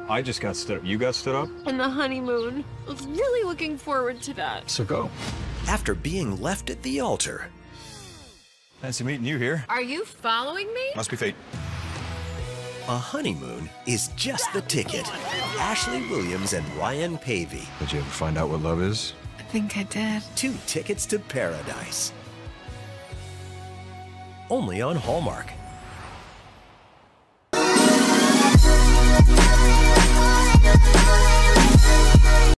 I just got stood up. You got stood up? And the honeymoon. I was really looking forward to that. So go. After being left at the altar. Fancy meeting you here. Are you following me? Must be fate. A honeymoon is just the ticket. Ashley Williams and Ryan Pavey. Did you ever find out what love is? I think I did. 2 tickets to paradise. Only on Hallmark.